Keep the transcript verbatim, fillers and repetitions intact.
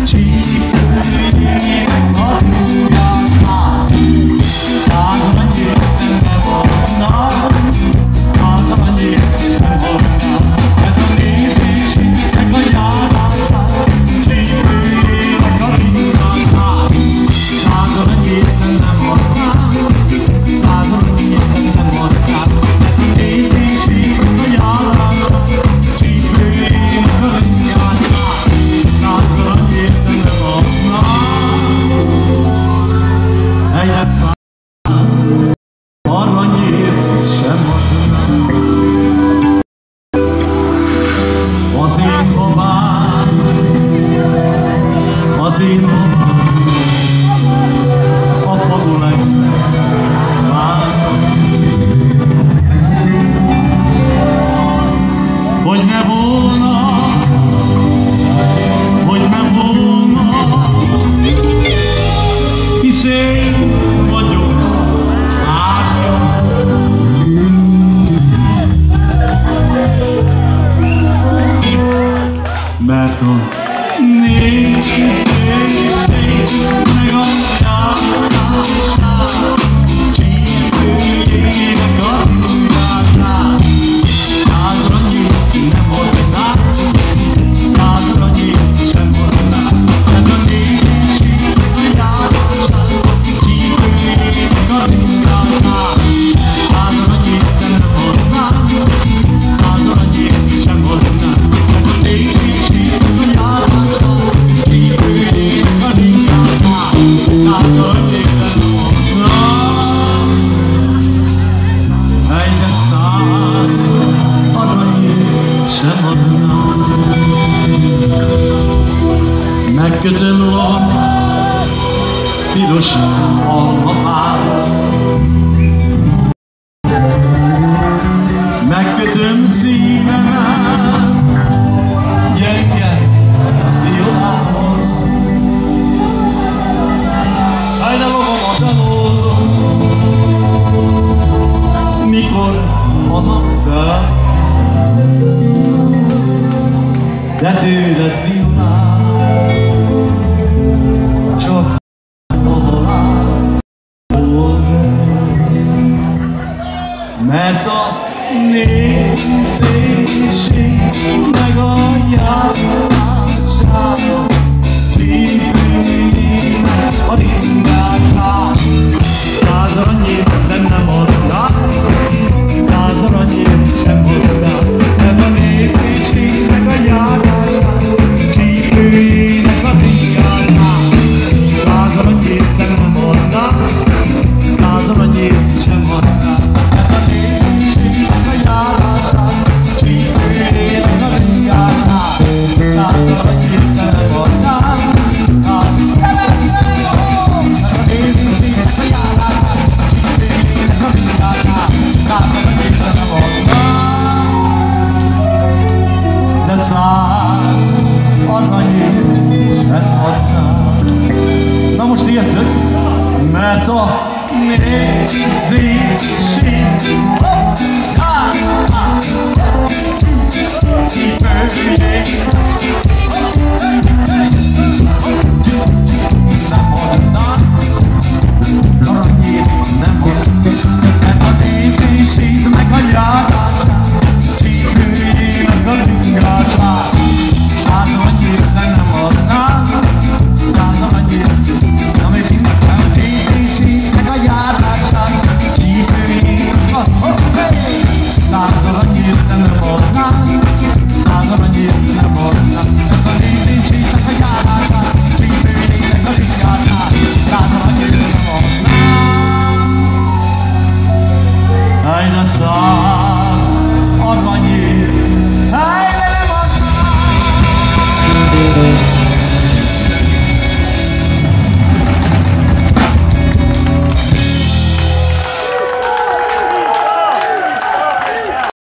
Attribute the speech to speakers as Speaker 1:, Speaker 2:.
Speaker 1: csípőjének a rúgját. Százal annyit nem volna, százal annyit sem volna, mert a nézésének a járását, csípőjének a rúgját. Százal annyit nem volna, százal annyit nem volna, mert a nézésének a járását, csípőjének a rúgját. Százal annyit nem volna, helyet száz, aranyért sem adna. Az én babám, az én babám, a fagol egyszer vár, hogy ne volna, hogy ne volna, hisz én vagyok árja. Mert a nézéség meg a járását, csípőjének a rúgját. Százal annyit nem volna, százal annyit sem volna, mert a nézéségnek a járását, csípőjének a rúgját. Százal annyit nem volna, százal annyit sem volna, mert a nézéségnek a járását, csípőjének a rúgját. Százal annyit nem volna, helyre száz aranyért sem adna. Megkötöm a piros almafát, megkötöm szívemet gyenge violához. Helyre logom a dalon, mikor a nap fel, de tőled violál, csak ahol áll, mert a nézéség meg a járását, csípőjének a rúgját. Százal annyit nem adná, százal annyit sem adná, mert a nézéségnek a járását, csípőjének a rúgját. Százal annyit nem adná, százal annyit sem adná, mert a nézéségnek a járását, csípőjének a rúgját. Százal annyit nem adná, de száz aranyért sem adná. Na most értök? Mert a nézéség csípőjének nem adná, aranyért nem adná, mert a nézéség meg a járását, csípőjének a rúgját. Százal annyit nem adná, százal annyit, na még mindig a nézéség meg a járását, csípőjének a rúgját. Százal annyit nem adná, százal annyit nem adná, mert a nézéségnek a járását, csípőjének a rúgját. Százal annyit nem adná, helyre száz aranyért